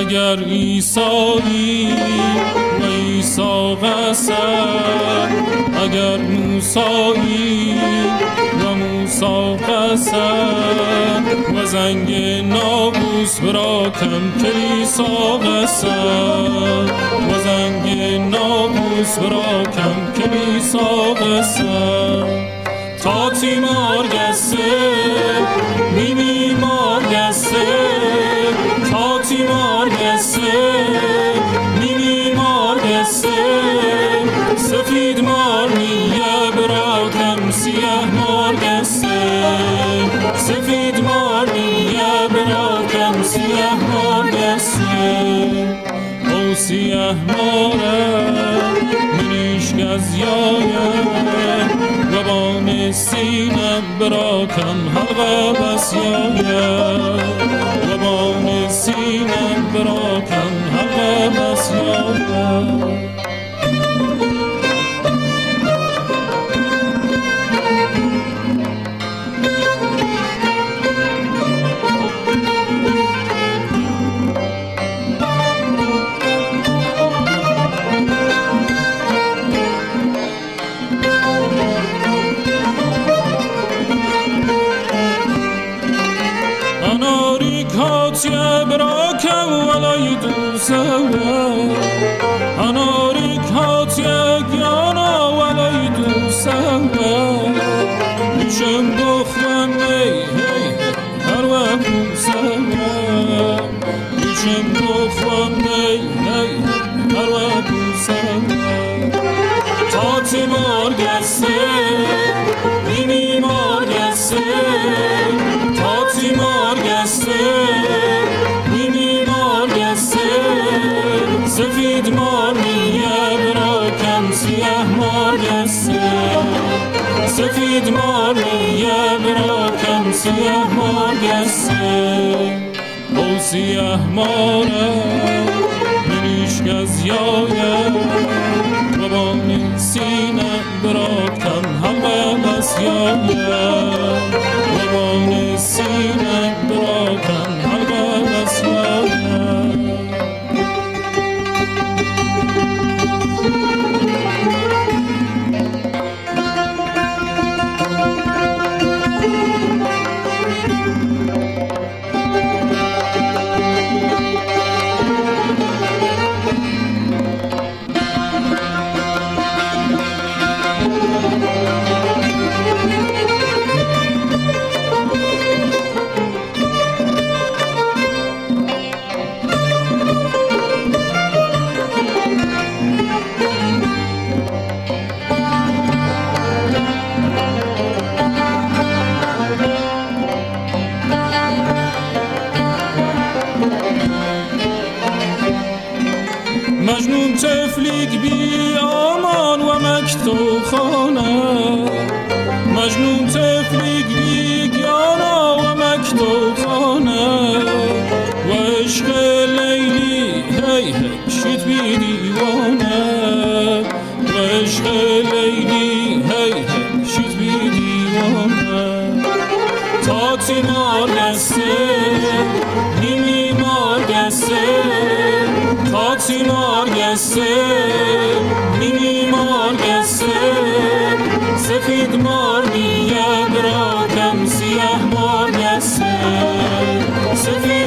اگر عیسایی و عیسی قصد، اگر موسایی و موسی قصد، و زنگ ناقوس براکم کلیسا قصد، و زنگ ناقوس براکم کلیسا قصد. تا تیمار گسته میمار گسته، تا تیمار گسته میمار گسته، سفید مار میه براکم سیاه مار گسته، سفید مار میه براکم سیاه مار گسته. او سیاه ماره منیش گزیایه، وبان سینم براکم حلقه بسیایه، وبان سینم براکم حلقه بسیایه. براکم ولای دوسوه، اناریک هاتیه گیانا ولای دوسوه، میشم بخوام هی هر وقت دوسوه، میشم بخوام هی هر وقت دوسوه. تا تیمار گسته میمار گسته، تا تیمار گسته سفید مار میه براکم سیاه مار گسته، سفید مار میه براکم سیاه مار گسته. او سیاه ماره منیش گزیایه، وبان سینه براکم همه بسیایه، وبان سینه براکم همه بسیایه. مجنون تفلیک بی آمان و مکتوب خانه، مجنون تفلیک بی گیانا و مکتوب خانه، و عشق لیلی هی شید بی دیوانه، و عشق لیلی هی شید بی دیوانه. تا تیمار گسته میمار گسته، تا تیمار گسته میمار گسته، سفید مار میه براکم سیاه مار گسته، سفید